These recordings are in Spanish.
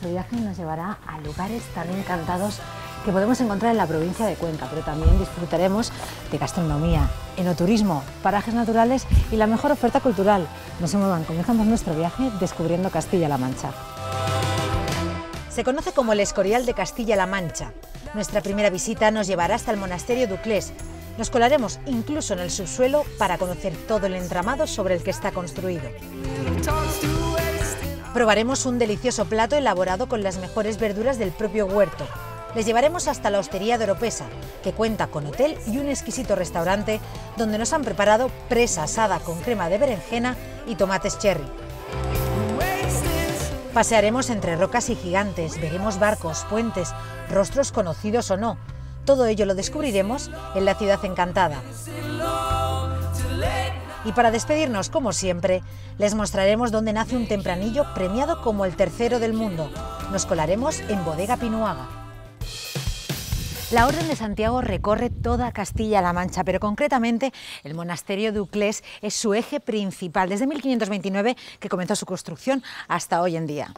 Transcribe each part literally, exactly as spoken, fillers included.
nuestro viaje nos llevará a lugares tan encantados que podemos encontrar en la provincia de Cuenca, pero también disfrutaremos de gastronomía, enoturismo, parajes naturales y la mejor oferta cultural. No se muevan, comenzamos nuestro viaje descubriendo Castilla-La Mancha. Se conoce como el Escorial de Castilla-La Mancha. Nuestra primera visita nos llevará hasta el monasterio de Uclés. Nos colaremos incluso en el subsuelo para conocer todo el entramado sobre el que está construido. Probaremos un delicioso plato elaborado con las mejores verduras del propio huerto. Les llevaremos hasta la Hostería de Oropesa, que cuenta con hotel y un exquisito restaurante donde nos han preparado presa asada con crema de berenjena y tomates cherry. Pasearemos entre rocas y gigantes, veremos barcos, puentes, rostros conocidos o no. Todo ello lo descubriremos en la ciudad encantada. Y para despedirnos, como siempre, les mostraremos dónde nace un tempranillo premiado como el tercero del mundo. Nos colaremos en Bodega Pinuaga. La Orden de Santiago recorre toda Castilla-La Mancha, pero concretamente el monasterio de Uclés es su eje principal, desde mil quinientos veintinueve, que comenzó su construcción, hasta hoy en día.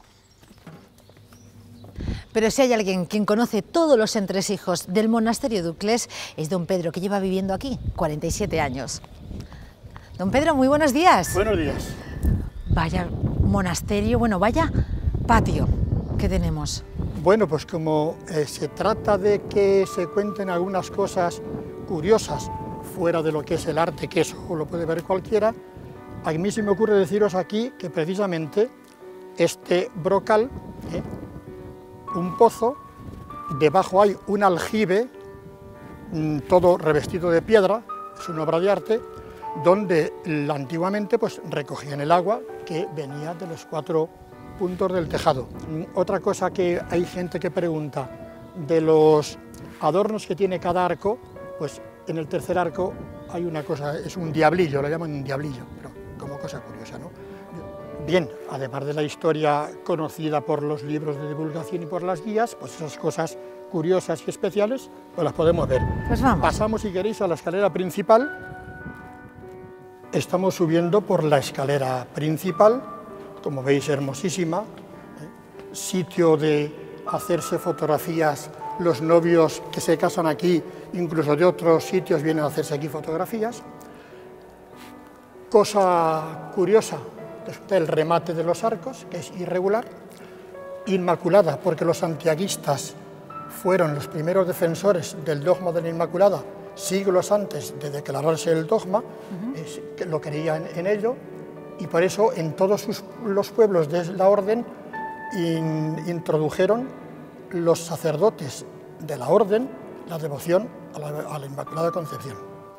Pero si hay alguien quien conoce todos los entresijos del monasterio de Uclés, es don Pedro, que lleva viviendo aquí cuarenta y siete años. Don Pedro, muy buenos días. Buenos días. Vaya monasterio, bueno, vaya patio que tenemos. Bueno, pues como eh, se trata de que se cuenten algunas cosas curiosas fuera de lo que es el arte, que eso lo puede ver cualquiera, a mí se me ocurre deciros aquí que precisamente este brocal, eh, un pozo, debajo hay un aljibe, mmm, todo revestido de piedra, es una obra de arte, donde antiguamente pues, recogían el agua que venía de los cuatro puntos del tejado. Otra cosa que hay gente que pregunta, de los adornos que tiene cada arco, pues en el tercer arco hay una cosa, es un diablillo, lo llaman un diablillo, pero como cosa curiosa, ¿no? Bien, además de la historia conocida por los libros de divulgación y por las guías, pues esas cosas curiosas y especiales, pues las podemos ver. Pues vamos. Pasamos, si queréis, a la escalera principal. Estamos subiendo por la escalera principal, como veis, hermosísima, ¿eh? Sitio de hacerse fotografías, los novios que se casan aquí, incluso de otros sitios vienen a hacerse aquí fotografías. Cosa curiosa, el remate de los arcos, que es irregular, Inmaculada, porque los santiaguistas fueron los primeros defensores del dogma de la Inmaculada, siglos antes de declararse el dogma, uh-huh. es, que lo creían en ello, y por eso en todos sus, los pueblos de la orden in, introdujeron los sacerdotes de la orden la devoción a la, a la Inmaculada Concepción.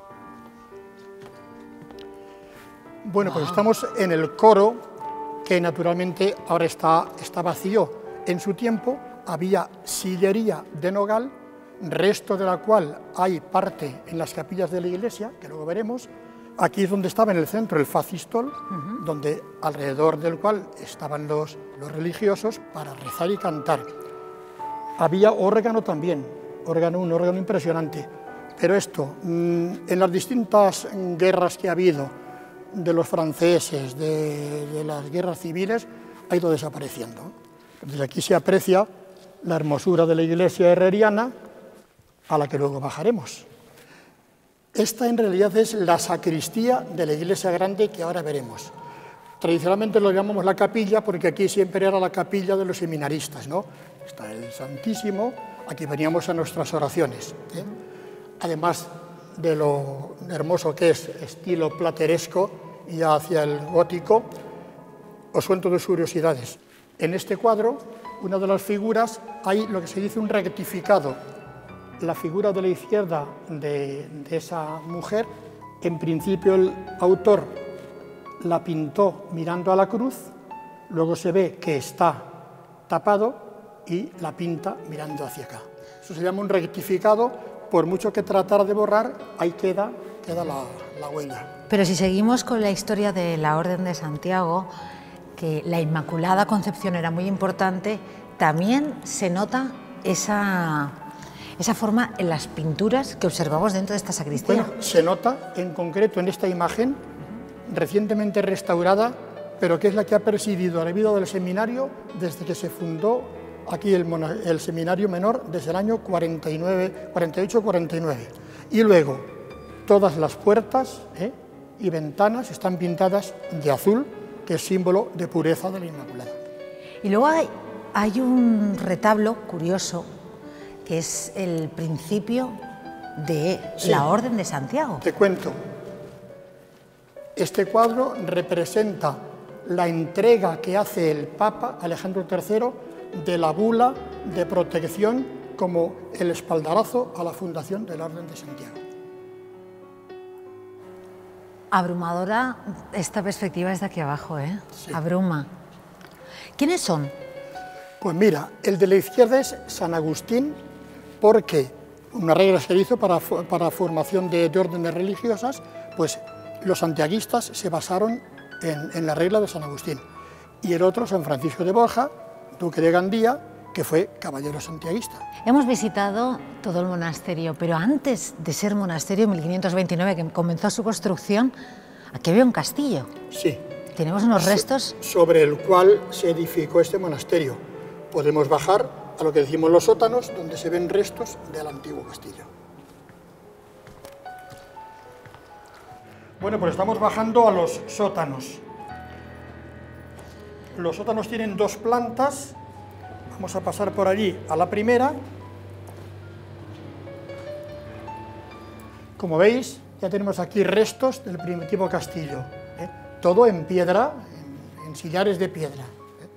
Bueno, wow. Pues estamos en el coro, que naturalmente ahora está, está vacío. En su tiempo había sillería de nogal, resto de la cual hay parte en las capillas de la iglesia, que luego veremos. Aquí es donde estaba en el centro el facistol, uh-huh. donde alrededor del cual estaban los, los religiosos para rezar y cantar. Había órgano también, órgano, un órgano impresionante. Pero esto, en las distintas guerras que ha habido, de los franceses, de, de las guerras civiles, ha ido desapareciendo. Desde aquí se aprecia la hermosura de la iglesia herreriana, a la que luego bajaremos. Esta en realidad es la sacristía de la iglesia grande que ahora veremos. Tradicionalmente lo llamamos la capilla porque aquí siempre era la capilla de los seminaristas, ¿no? Está el Santísimo, aquí veníamos a nuestras oraciones, ¿eh? Además de lo hermoso que es, estilo plateresco y hacia el gótico, os cuento dos curiosidades. En este cuadro, una de las figuras, hay lo que se dice un rectificado. La figura de la izquierda de, de esa mujer, en principio el autor la pintó mirando a la cruz, luego se ve que está tapado y la pinta mirando hacia acá. Eso se llama un rectificado, por mucho que tratar de borrar, ahí queda, queda la, la huella. Pero si seguimos con la historia de la Orden de Santiago, que la Inmaculada Concepción era muy importante, también se nota esa... esa forma en las pinturas que observamos dentro de esta sacristía. Bueno, se nota en concreto en esta imagen, recientemente restaurada, pero que es la que ha presidido la vida del seminario desde que se fundó aquí el, el seminario menor, desde el año cuarenta y nueve, cuarenta y ocho cuarenta y nueve. Y luego, todas las puertas ¿eh? y ventanas están pintadas de azul, que es símbolo de pureza de la Inmaculada. Y luego hay, hay un retablo curioso, que es el principio de sí, la Orden de Santiago. Te cuento. Este cuadro representa la entrega que hace el Papa Alejandro tercero de la bula de protección como el espaldarazo a la fundación de la Orden de Santiago. Abrumadora esta perspectiva desde aquí abajo, ¿eh? Sí. Abruma. ¿Quiénes son? Pues mira, el de la izquierda es San Agustín, porque una regla se hizo para, para formación de, de órdenes religiosas, pues los santiaguistas se basaron en, en la regla de San Agustín. Y el otro, San Francisco de Borja, duque de Gandía, que fue caballero santiaguista. Hemos visitado todo el monasterio, pero antes de ser monasterio, en mil quinientos veintinueve, que comenzó su construcción, aquí había un castillo. Sí. Tenemos unos restos... Sobre el cual se edificó este monasterio. Podemos bajar a lo que decimos los sótanos, donde se ven restos del antiguo castillo. Bueno, pues estamos bajando a los sótanos. Los sótanos tienen dos plantas. Vamos a pasar por allí a la primera. Como veis, ya tenemos aquí restos del primitivo castillo, ¿eh? Todo en piedra, en, en sillares de piedra.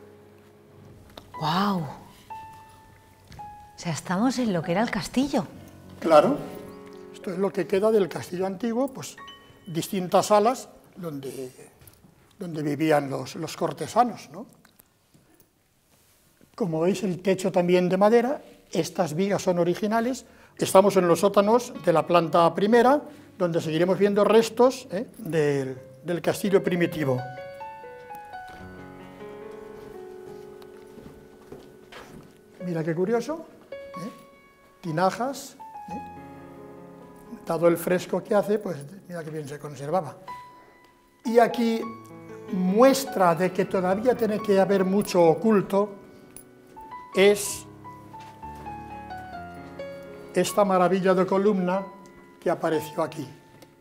¡Guau! O sea, estamos en lo que era el castillo. Claro, esto es lo que queda del castillo antiguo, pues distintas salas donde, donde vivían los, los cortesanos, ¿no? Como veis, el techo también de madera, estas vigas son originales. Estamos en los sótanos de la planta primera, donde seguiremos viendo restos ¿eh? del, del castillo primitivo. Mira qué curioso, ¿eh? Tinajas, ¿eh? Dado el fresco que hace, pues mira qué bien se conservaba. Y aquí, muestra de que todavía tiene que haber mucho oculto, es esta maravilla de columna que apareció aquí.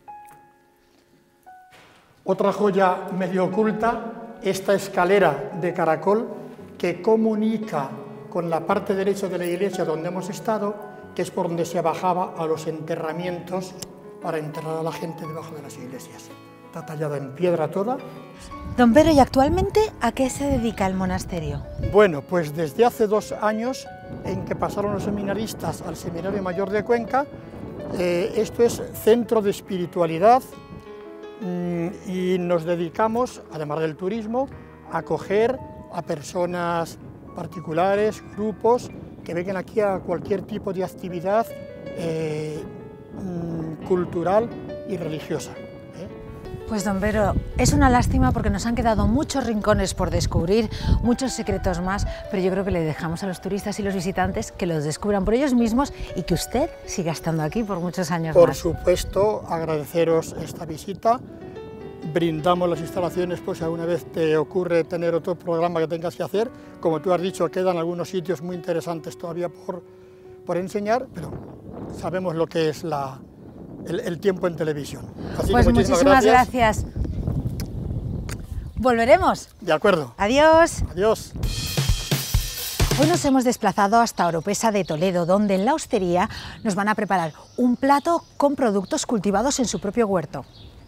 Otra joya medio oculta, esta escalera de caracol que comunica con la parte derecha de la iglesia donde hemos estado, que es por donde se bajaba a los enterramientos para enterrar a la gente debajo de las iglesias. Está tallada en piedra toda. Don Pedro, ¿y actualmente a qué se dedica el monasterio? Bueno, pues desde hace dos años, en que pasaron los seminaristas al Seminario Mayor de Cuenca, eh, esto es centro de espiritualidad mmm, y nos dedicamos, además del turismo, a acoger a personas particulares, grupos, que vengan aquí a cualquier tipo de actividad eh, mmm, cultural y religiosa. Pues don Pedro, es una lástima porque nos han quedado muchos rincones por descubrir, muchos secretos más, pero yo creo que le dejamos a los turistas y los visitantes que los descubran por ellos mismos y que usted siga estando aquí por muchos años por más. Por supuesto, agradeceros esta visita, brindamos las instalaciones, pues si alguna vez te ocurre tener otro programa que tengas que hacer, como tú has dicho, quedan algunos sitios muy interesantes todavía por, por enseñar, pero sabemos lo que es la... El, el tiempo en televisión. Así pues que muchísimas, muchísimas gracias. gracias. Volveremos. De acuerdo. Adiós. Adiós. Hoy nos hemos desplazado hasta Oropesa de Toledo, donde en la hostería nos van a preparar un plato con productos cultivados en su propio huerto.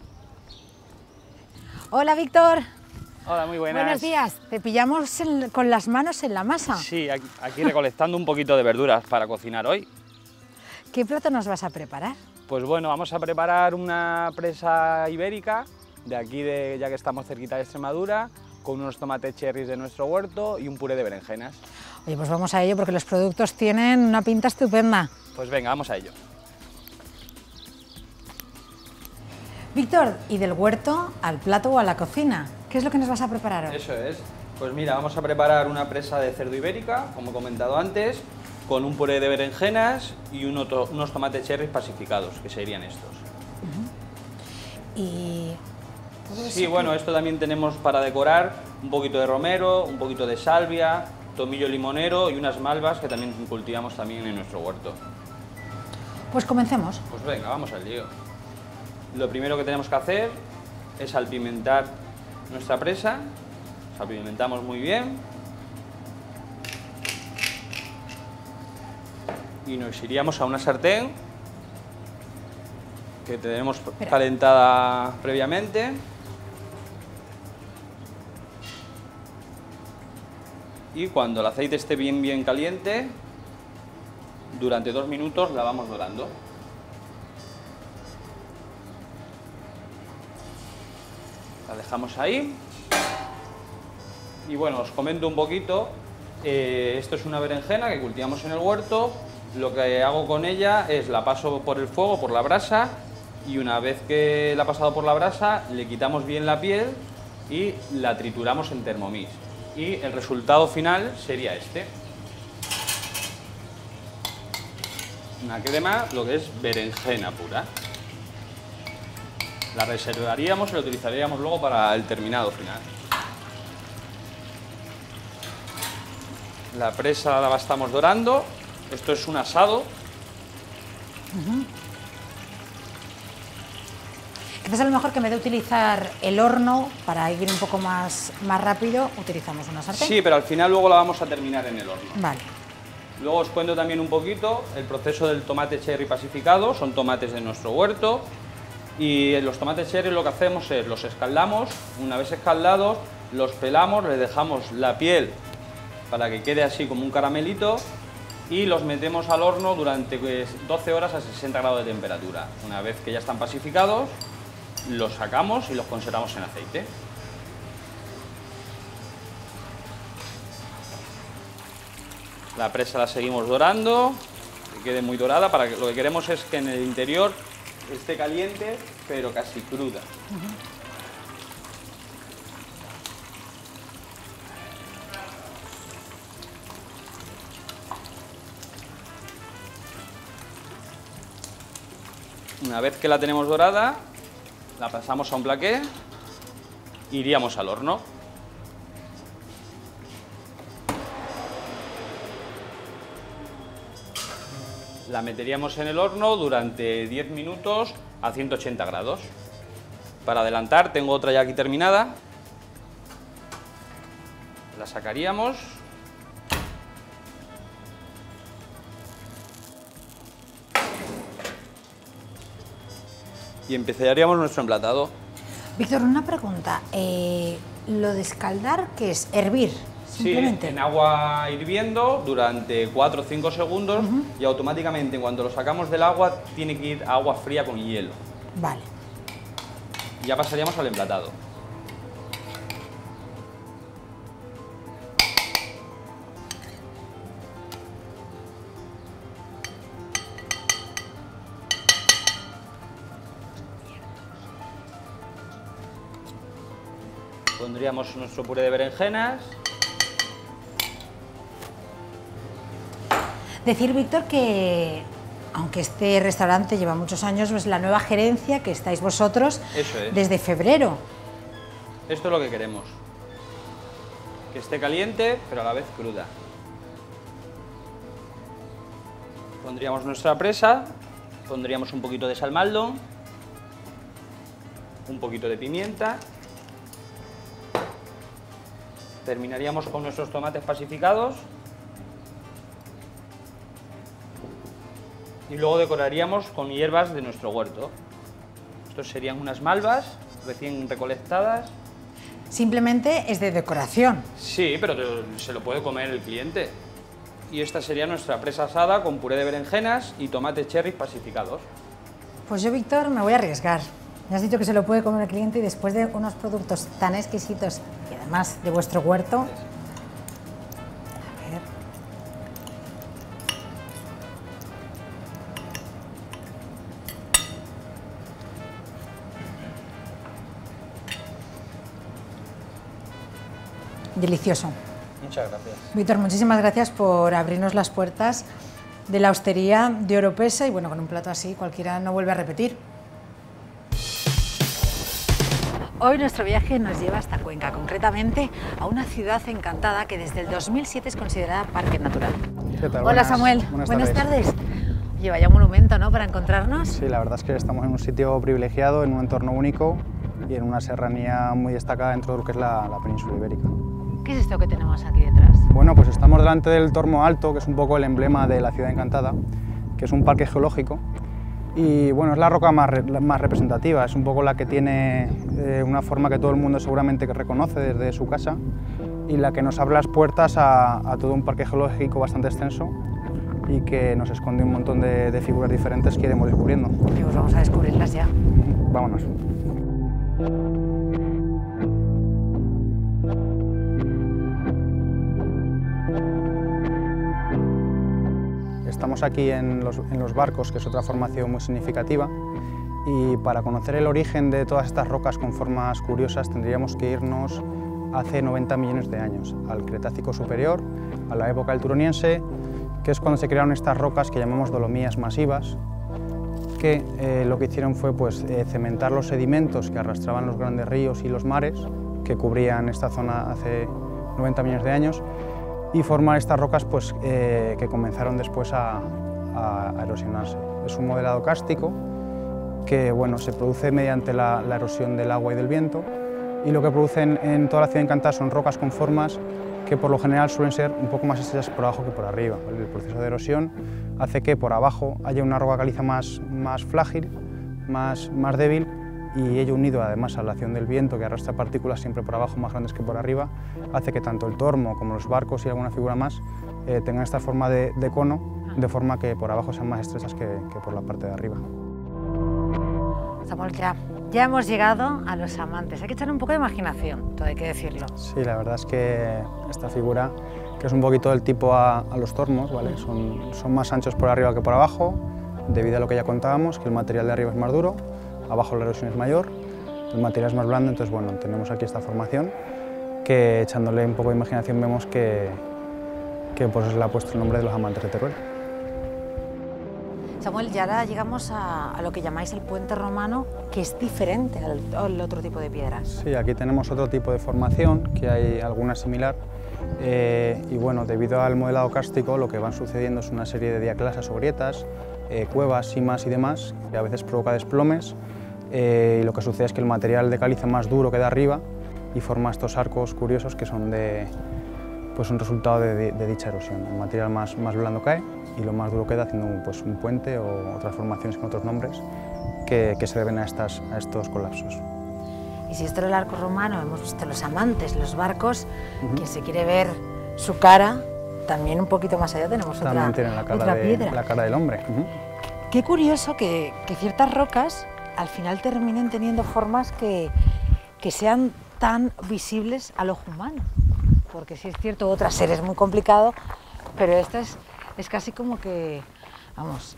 Hola, Víctor. Hola, muy buenas. Buenos días. ¿Te pillamos en, con las manos en la masa? Sí, aquí, aquí recolectando un poquito de verduras para cocinar hoy. ¿Qué plato nos vas a preparar? Pues bueno, vamos a preparar una presa ibérica, de aquí, de, ya que estamos cerquita de Extremadura, con unos tomates cherries de nuestro huerto y un puré de berenjenas. Oye, pues vamos a ello porque los productos tienen una pinta estupenda. Pues venga, vamos a ello. Víctor, ¿y del huerto al plato o a la cocina? ¿Qué es lo que nos vas a preparar hoy? Eso es. Pues mira, vamos a preparar una presa de cerdo ibérica, como he comentado antes, con un puré de berenjenas y uno to unos tomates cherries pacificados, que serían estos. Uh-huh. ¿Y todo eso. Sí, bueno, esto también tenemos para decorar un poquito de romero, un poquito de salvia, tomillo limonero y unas malvas que también cultivamos también en nuestro huerto. Pues comencemos. Pues venga, vamos al lío. Lo primero que tenemos que hacer es salpimentar nuestra presa. Salpimentamos muy bien. Y nos iríamos a una sartén que tenemos Espera. calentada previamente. Y cuando el aceite esté bien bien caliente, durante dos minutos la vamos dorando. La dejamos ahí. Y bueno, os comento un poquito. Eh, esto es una berenjena que cultivamos en el huerto. Lo que hago con ella es la paso por el fuego, por la brasa, y una vez que la ha pasado por la brasa, le quitamos bien la piel y la trituramos en Thermomix. Y el resultado final sería este. Una crema, lo que es berenjena pura. La reservaríamos y la utilizaríamos luego para el terminado final. La presa la estamos dorando. Esto es un asado. Uh-huh. Quizás a lo mejor que en vez de utilizar el horno para ir un poco más, más rápido, utilizamos una sartén. Sí, pero al final luego la vamos a terminar en el horno. Vale. Luego os cuento también un poquito el proceso del tomate cherry pacificado. Son tomates de nuestro huerto. Y los tomates cherry lo que hacemos es los escaldamos. Una vez escaldados, los pelamos, les dejamos la piel para que quede así como un caramelito. Y los metemos al horno durante doce horas a sesenta grados de temperatura. Una vez que ya están pacificados, los sacamos y los conservamos en aceite. La presa la seguimos dorando, que quede muy dorada. Para que, lo que queremos es que en el interior esté caliente, pero casi cruda. Uh-huh. Una vez que la tenemos dorada, la pasamos a un plaqué e iríamos al horno. La meteríamos en el horno durante diez minutos a ciento ochenta grados. Para adelantar, tengo otra ya aquí terminada. La sacaríamos. Y empezaríamos nuestro emplatado. Víctor, una pregunta. Eh, ¿Lo de escaldar qué es? ¿Hervir? Simplemente. Sí, en agua hirviendo durante cuatro o cinco segundos. Uh-huh. Y automáticamente cuando lo sacamos del agua tiene que ir a agua fría con hielo. Vale. Y ya pasaríamos al emplatado. Pondríamos nuestro puré de berenjenas. Decir, Víctor, que aunque este restaurante lleva muchos años, es la nueva gerencia que estáis vosotros. Eso es. Desde febrero. Esto es lo que queremos. Que esté caliente, pero a la vez cruda. Pondríamos nuestra presa, pondríamos un poquito de salmaldo, un poquito de pimienta. Terminaríamos con nuestros tomates pacificados y luego decoraríamos con hierbas de nuestro huerto. Estos serían unas malvas recién recolectadas. Simplemente es de decoración. Sí, pero se lo puede comer el cliente. Y esta sería nuestra presa asada con puré de berenjenas y tomates cherry pacificados. Pues yo, Víctor, me voy a arriesgar. Me has dicho que se lo puede comer el cliente y después de unos productos tan exquisitos y además de vuestro huerto. A ver. Delicioso. Muchas gracias. Víctor, muchísimas gracias por abrirnos las puertas de la hostería de Oropesa y bueno, con un plato así cualquiera no vuelve a repetir. Hoy nuestro viaje nos lleva hasta Cuenca, concretamente a una ciudad encantada que desde el dos mil siete es considerada parque natural. ¿Qué tal? Hola Buenas, Samuel, buenas, buenas tardes. tardes. Oye, vaya monumento, ¿no?, para encontrarnos. Sí, la verdad es que estamos en un sitio privilegiado, en un entorno único y en una serranía muy destacada dentro de lo que es la, la península ibérica. ¿Qué es esto que tenemos aquí detrás? Bueno, pues estamos delante del Tormo Alto, que es un poco el emblema de la ciudad encantada, que es un parque geológico. Y bueno, es la roca más, más representativa, es un poco la que tiene eh, una forma que todo el mundo seguramente que reconoce desde su casa y la que nos abre las puertas a, a todo un parque geológico bastante extenso y que nos esconde un montón de, de figuras diferentes que iremos descubriendo. Y pues vamos a descubrirlas ya. Vámonos. Estamos aquí en los, en los Barcos, que es otra formación muy significativa, y para conocer el origen de todas estas rocas con formas curiosas tendríamos que irnos hace noventa millones de años, al Cretácico superior, a la época del Turoniense, que es cuando se crearon estas rocas que llamamos dolomías masivas, que eh, lo que hicieron fue pues, eh, cementar los sedimentos que arrastraban los grandes ríos y los mares que cubrían esta zona hace noventa millones de años, y formar estas rocas pues, eh, que comenzaron después a, a, a erosionarse. Es un modelado kárstico que bueno, se produce mediante la, la erosión del agua y del viento, y lo que producen en toda la ciudad encantada son rocas con formas que por lo general suelen ser un poco más estrechas por abajo que por arriba. El proceso de erosión hace que por abajo haya una roca caliza más, más frágil, más, más débil, y ello unido además a la acción del viento que arrastra partículas siempre por abajo más grandes que por arriba, hace que tanto el Tormo como los barcos y alguna figura más eh, tengan esta forma de, de cono, de forma que por abajo sean más estrechas que, que por la parte de arriba. Samuel, ya, ya hemos llegado a los amantes. Hay que echar un poco de imaginación, todo hay que decirlo. Sí, la verdad es que esta figura, que es un poquito del tipo a, a los tormos, ¿vale? son, son más anchos por arriba que por abajo, debido a lo que ya contábamos, que el material de arriba es más duro, abajo la erosión es mayor, el material es más blando, entonces bueno, tenemos aquí esta formación que echándole un poco de imaginación vemos que, que pues, le ha puesto el nombre de los amantes de Teruel. Samuel, ya ahora llegamos a, a lo que llamáis el puente romano, que es diferente al, al otro tipo de piedras. Sí, aquí tenemos otro tipo de formación, que hay alguna similar, eh, y bueno, debido al modelado kárstico lo que van sucediendo es una serie de diaclasas o grietas, eh, cuevas, simas y demás, que a veces provoca desplomes. Eh, y lo que sucede es que el material de caliza más duro queda arriba y forma estos arcos curiosos que son de, pues un resultado de, de, de dicha erosión. El material más, más blando cae y lo más duro queda haciendo un, pues, un puente o otras formaciones con otros nombres que, que se deben a, estas, a estos colapsos. Y si esto era el arco romano, hemos visto los amantes, los barcos, uh-huh. Quien se quiere ver su cara, también un poquito más allá tenemos también otra, tienen la cara otra de, piedra. La cara del hombre. Uh-huh. Qué curioso que, que ciertas rocas al final terminen teniendo formas que, que sean tan visibles al ojo humano, porque si es cierto, otras seres es muy complicado, pero esta es, es casi como que, vamos,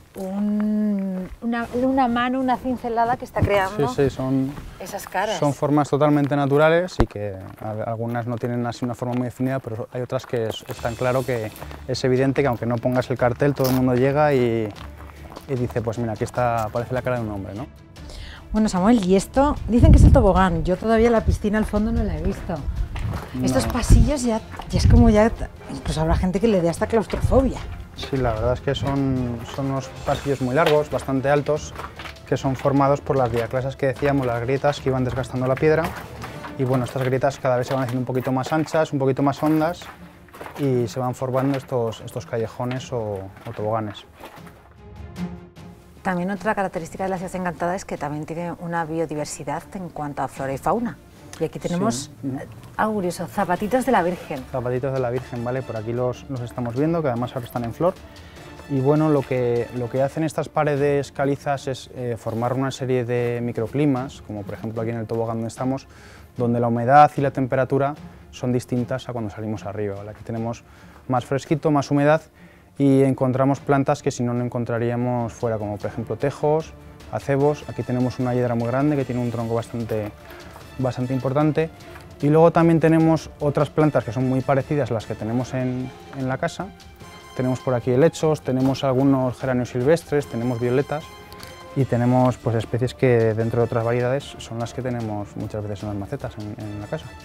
un, una, una mano, una cincelada que está creando sí, sí, son, esas caras. Son formas totalmente naturales y que algunas no tienen así una forma muy definida, pero hay otras que es, es tan claro que es evidente que aunque no pongas el cartel, todo el mundo llega y y dice, pues mira, aquí está, parece la cara de un hombre, ¿no? Bueno, Samuel, y esto, dicen que es el tobogán, yo todavía la piscina al fondo no la he visto. No. Estos pasillos ya, ya es como ya, incluso habrá gente que le dé hasta claustrofobia. Sí, la verdad es que son, son unos pasillos muy largos, bastante altos, que son formados por las diaclasas que decíamos, las grietas que iban desgastando la piedra. Y bueno, estas grietas cada vez se van haciendo un poquito más anchas, un poquito más hondas, y se van formando estos, estos callejones o, o toboganes. También otra característica de la ciudad encantada es que también tiene una biodiversidad en cuanto a flora y fauna. Y aquí tenemos sí. algo curioso, zapatitos de la Virgen. Zapatitos de la Virgen, ¿vale? Por aquí los, los estamos viendo, que además ahora están en flor. Y bueno, lo que, lo que hacen estas paredes calizas es eh, formar una serie de microclimas, como por ejemplo aquí en el tobogán donde estamos, donde la humedad y la temperatura son distintas a cuando salimos arriba, ¿vale? Aquí tenemos más fresquito, más humedad, y encontramos plantas que si no, no encontraríamos fuera, como por ejemplo tejos, acebos. Aquí tenemos una hiedra muy grande que tiene un tronco bastante, bastante importante, y luego también tenemos otras plantas que son muy parecidas a las que tenemos en, en la casa. Tenemos por aquí helechos, tenemos algunos geranios silvestres, tenemos violetas, y tenemos pues, especies que dentro de otras variedades son las que tenemos muchas veces en las macetas en, en la casa.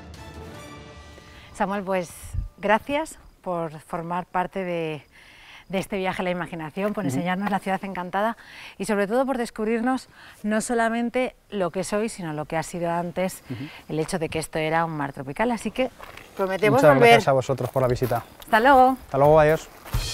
Samuel, pues gracias por formar parte de, de este viaje a la imaginación, por enseñarnos la ciudad encantada y sobre todo por descubrirnos no solamente lo que soy, sino lo que ha sido antes, uh-huh. el hecho de que esto era un mar tropical. Así que prometemos Muchas volver. Gracias a vosotros por la visita. Hasta luego. Hasta luego, adiós.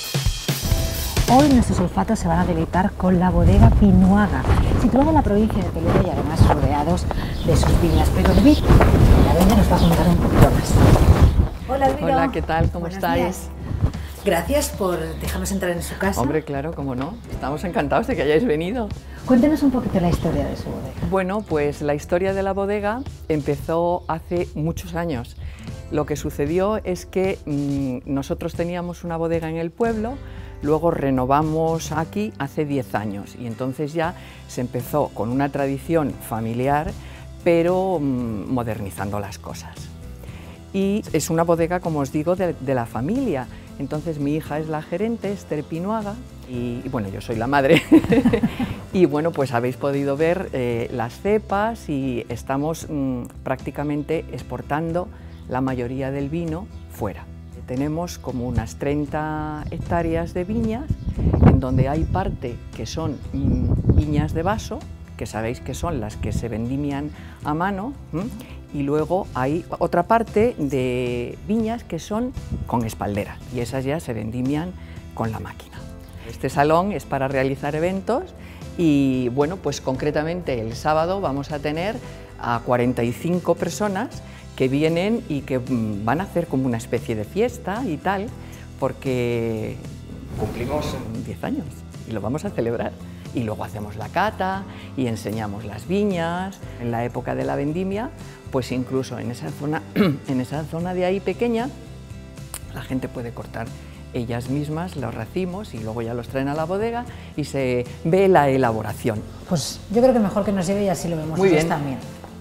Hoy nuestros olfatos se van a deleitar con la bodega Pinuaga, situada en la provincia de Toledo y además rodeados de sus viñas. Pero David, la dueña nos va a contar un poquito más. Hola, David. Hola, ¿qué tal? ¿Cómo Buenos estáis? Días. Gracias por dejarnos entrar en su casa. Hombre, claro, cómo no. Estamos encantados de que hayáis venido. Cuéntenos un poquito la historia de su bodega. Bueno, pues la historia de la bodega empezó hace muchos años. Lo que sucedió es que mmm, nosotros teníamos una bodega en el pueblo, luego renovamos aquí hace diez años y entonces ya se empezó con una tradición familiar, pero mmm, modernizando las cosas. Y es una bodega, como os digo, de, de la familia. Entonces mi hija es la gerente, Esther Pinuaga, y, y bueno, yo soy la madre. Y bueno, pues habéis podido ver eh, las cepas y estamos mmm, prácticamente exportando la mayoría del vino fuera. Tenemos como unas treinta hectáreas de viñas, en donde hay parte que son mmm, viñas de vaso, que sabéis que son las que se vendimian a mano, ¿m? Y luego hay otra parte de viñas que son con espaldera, y esas ya se vendimian con la máquina. Este salón es para realizar eventos y, bueno, pues concretamente el sábado vamos a tener a cuarenta y cinco personas que vienen y que van a hacer como una especie de fiesta y tal, porque cumplimos diez años y lo vamos a celebrar. Y luego hacemos la cata y enseñamos las viñas. En la época de la vendimia, pues incluso en esa zona, en esa zona de ahí pequeña, la gente puede cortar ellas mismas los racimos y luego ya los traen a la bodega y se ve la elaboración. Pues yo creo que mejor que nos lleve y así lo vemos Muy bien. también.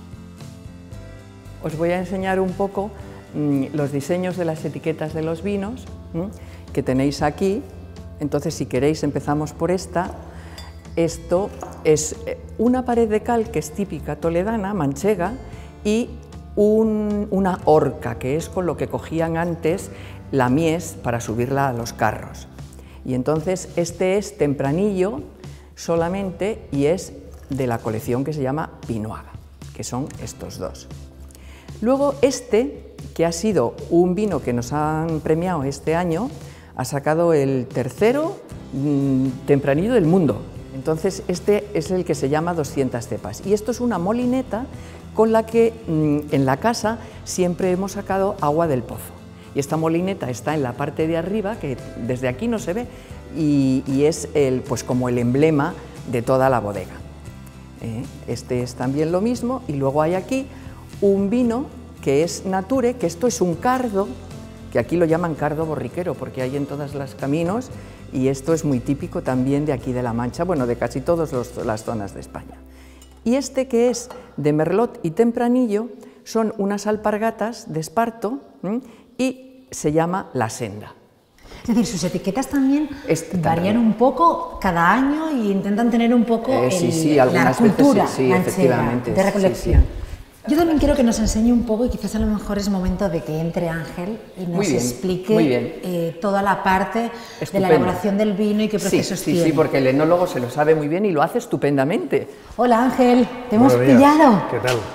Os voy a enseñar un poco mmm, los diseños de las etiquetas de los vinos mmm, que tenéis aquí. Entonces, si queréis, empezamos por esta. Esto es una pared de cal que es típica toledana, manchega, y un, una horca, que es con lo que cogían antes la mies para subirla a los carros. Y entonces este es tempranillo solamente y es de la colección que se llama Pinuaga, que son estos dos. Luego este, que ha sido un vino que nos han premiado este año, ha sacado el tercero mmm, tempranillo del mundo. Entonces este es el que se llama doscientas cepas y esto es una molineta con la que mmm, en la casa siempre hemos sacado agua del pozo. Y esta molineta está en la parte de arriba, que desde aquí no se ve, y, y es el, pues como el emblema de toda la bodega. ¿Eh? Este es también lo mismo y luego hay aquí un vino que es Nature, que esto es un cardo, que aquí lo llaman cardo borriquero porque hay en todos los caminos y esto es muy típico también de aquí de La Mancha, bueno, de casi todas las zonas de España. Y este que es de Merlot y Tempranillo son unas alpargatas de esparto ¿m? y se llama La Senda. Es decir, sus etiquetas también este varían un poco cada año y intentan tener un poco eh, el, sí, sí, la cultura veces, sí, sí, efectivamente, de recolección. Sí, sí. Yo también quiero que nos enseñe un poco y quizás a lo mejor es momento de que entre Ángel y nos muy bien, explique muy bien. Eh, toda la parte Estupendo. de la elaboración del vino y qué procesos sí, sí, tiene. Sí, porque el enólogo se lo sabe muy bien y lo hace estupendamente. Hola Ángel, te hemos Buenos días. pillado. ¿Qué tal?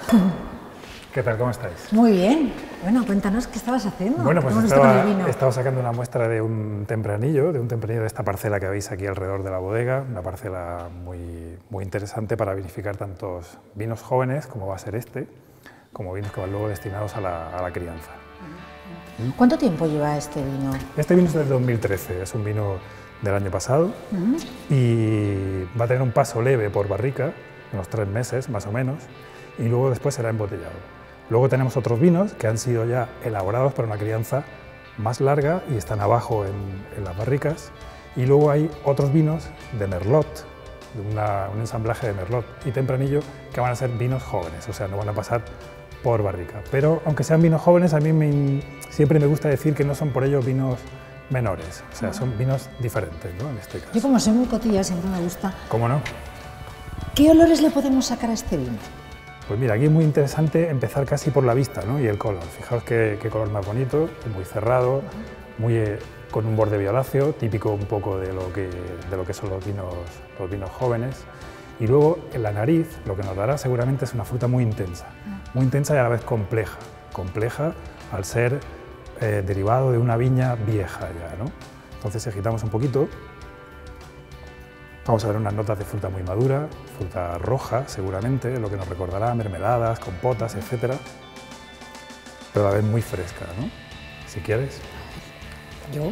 ¿Qué tal? ¿Cómo estáis? Muy bien. Bueno, cuéntanos qué estabas haciendo. Bueno, pues ¿Cómo nos toca el estaba, vino? estaba sacando una muestra de un tempranillo, de un tempranillo de esta parcela que veis aquí alrededor de la bodega, una parcela muy, muy interesante para vinificar tantos vinos jóvenes, como va a ser este, como vinos que van luego destinados a la, a la crianza. ¿Cuánto tiempo lleva este vino? Este vino es del dos mil trece, es un vino del año pasado uh-huh. y va a tener un paso leve por barrica, unos tres meses más o menos, y luego después será embotellado. Luego tenemos otros vinos que han sido ya elaborados para una crianza más larga y están abajo en, en las barricas. Y luego hay otros vinos de Merlot, de una, un ensamblaje de Merlot y Tempranillo, que van a ser vinos jóvenes, o sea, no van a pasar por barrica. Pero aunque sean vinos jóvenes, a mí me, siempre me gusta decir que no son por ello vinos menores, o sea, son vinos diferentes, ¿no? En este caso. Yo como soy muy cotilla, siempre me gusta. ¿Cómo no? ¿Qué olores le podemos sacar a este vino? Pues mira, aquí es muy interesante empezar casi por la vista, ¿no? Y el color. Fijaos qué, qué color más bonito, muy cerrado, muy, eh, con un borde violáceo, típico un poco de lo que, de lo que son los vinos, los vinos jóvenes. Y luego en la nariz lo que nos dará seguramente es una fruta muy intensa, muy intensa y a la vez compleja, compleja al ser eh, derivado de una viña vieja ya, ¿no? Entonces si agitamos un poquito, vamos a ver unas notas de fruta muy madura, fruta roja seguramente, lo que nos recordará mermeladas, compotas, etcétera, pero a la vez muy fresca, ¿no? Si quieres. Yo.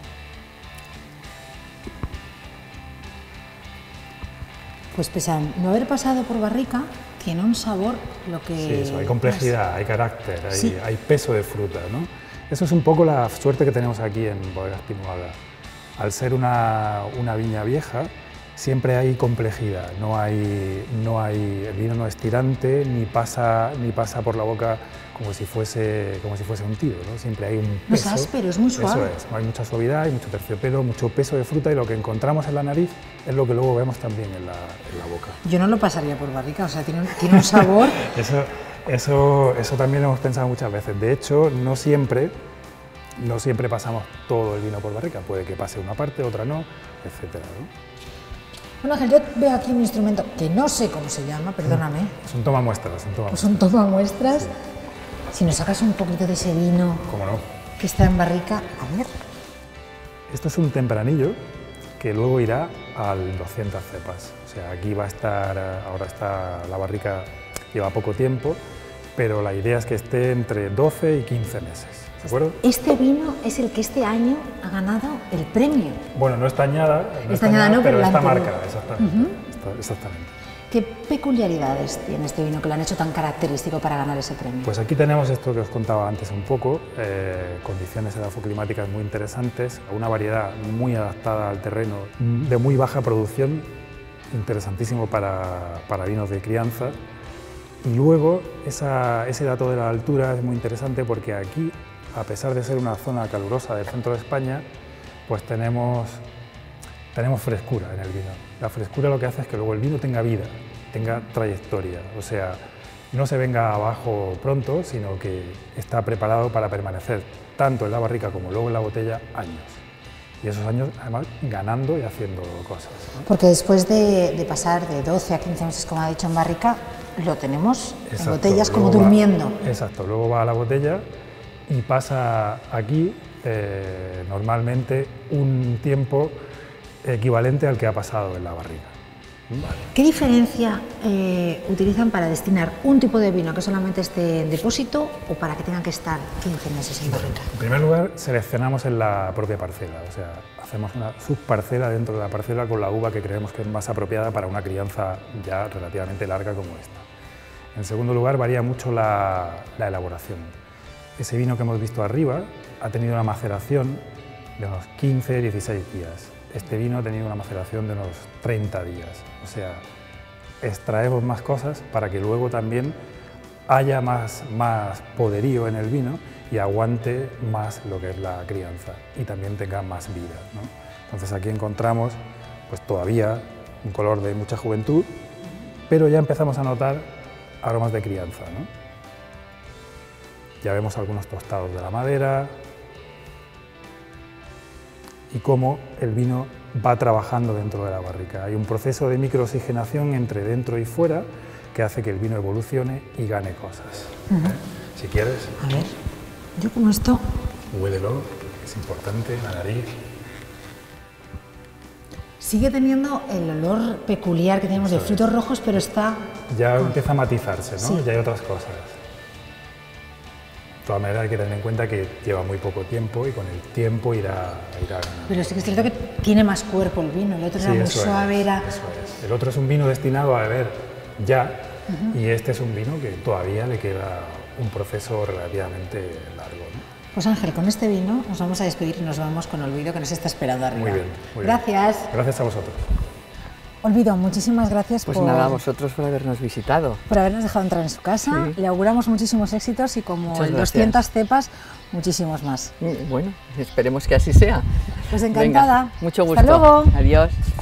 Pues pese a no haber pasado por barrica, tiene un sabor lo que... Sí, eso, hay complejidad, hay carácter, hay, Sí. hay peso de fruta, ¿no? Eso es un poco la suerte que tenemos aquí en Bodegas Pinuada. Al ser una, una viña vieja, siempre hay complejidad, no hay, no hay, el vino no es tirante ni pasa, ni pasa por la boca como si fuese, como si fuese un tiro, ¿no? Siempre hay un No es peso. áspero, es muy suave. Eso es, hay mucha suavidad, hay mucho terciopelo, mucho peso de fruta y lo que encontramos en la nariz es lo que luego vemos también en la, en la boca. Yo no lo pasaría por barrica, o sea, tiene un, tiene un sabor... Eso, eso, eso también lo hemos pensado muchas veces. De hecho, no siempre, no siempre pasamos todo el vino por barrica. Puede que pase una parte, otra no, etcétera, ¿no? Bueno, Ángel, yo veo aquí un instrumento que no sé cómo se llama, perdóname, Es un toma muestras, es un toma pues muestras. un toma muestras. Si nos sacas un poquito de ese vino ¿Cómo no? que está en barrica, a ver. Esto es un tempranillo que luego irá al doscientas cepas. O sea, aquí va a estar, ahora está la barrica, lleva poco tiempo, pero la idea es que esté entre doce y quince meses, ¿de acuerdo? Este vino es el que este año ha ganado el premio. Bueno, no está añada, no Está añada, no, pero pero la está anterior. marca, exactamente. Está- exactamente. ¿Qué peculiaridades tiene este vino que lo han hecho tan característico para ganar ese premio? Pues aquí tenemos esto que os contaba antes un poco, eh, condiciones edafoclimáticas muy interesantes, una variedad muy adaptada al terreno, de muy baja producción, interesantísimo para, para vinos de crianza. Y luego esa, ese dato de la altura es muy interesante porque aquí, a pesar de ser una zona calurosa del centro de España, pues tenemos, tenemos frescura en el vino. La frescura lo que hace es que luego el vino tenga vida, tenga trayectoria, o sea, no se venga abajo pronto, sino que está preparado para permanecer tanto en la barrica como luego en la botella años. Y esos años, además, ganando y haciendo cosas, ¿no? Porque después de, de pasar de doce a quince meses, como ha dicho, en barrica, lo tenemos en Exacto, botellas como luego va- durmiendo. Exacto, luego va a la botella y pasa aquí eh, normalmente un tiempo equivalente al que ha pasado en la barrica. ¿Qué diferencia eh, utilizan para destinar un tipo de vino que solamente esté en depósito o para que tengan que estar quince meses en barrica? En primer lugar, seleccionamos en la propia parcela, o sea, hacemos una subparcela dentro de la parcela con la uva que creemos que es más apropiada para una crianza ya relativamente larga como esta. En segundo lugar, varía mucho la, la elaboración. Ese vino que hemos visto arriba ha tenido una maceración de unos quince a dieciséis días. Este vino ha tenido una maceración de unos treinta días. O sea, extraemos más cosas para que luego también haya más, más poderío en el vino y aguante más lo que es la crianza y también tenga más vida, ¿no? Entonces aquí encontramos pues todavía un color de mucha juventud, pero ya empezamos a notar aromas de crianza, ¿no? Ya vemos algunos tostados de la madera y cómo el vino va trabajando dentro de la barrica. Hay un proceso de microoxigenación entre dentro y fuera que hace que el vino evolucione y gane cosas. Uh-huh. ¿Eh? Si quieres, A ver, yo como esto... huélelo, es importante, la nariz. Sigue teniendo el olor peculiar que tenemos de Eso frutos es. rojos, pero está... Ya empieza a matizarse, ¿no? Sí. Ya hay otras cosas. De todas maneras hay que tener en cuenta que lleva muy poco tiempo y con el tiempo irá, irá ganando. Pero sí que es cierto que tiene más cuerpo el vino, el otro Sí, era muy eso es, suave, era... eso es. El otro es un vino destinado a beber ya, y este es un vino que todavía le queda un proceso relativamente largo, ¿no? Pues Ángel, con este vino nos vamos a despedir y nos vamos con Olvido, que nos está esperando arriba. Muy bien, muy bien. Gracias. Gracias a vosotros. Olvido, muchísimas gracias Pues por, nada, a vosotros por habernos visitado. por habernos dejado entrar en su casa. Sí. Le auguramos muchísimos éxitos y como Muchas en gracias. doscientas cepas, muchísimos más. Bueno, esperemos que así sea. Pues encantada. Venga, mucho gusto. Hasta luego. Adiós.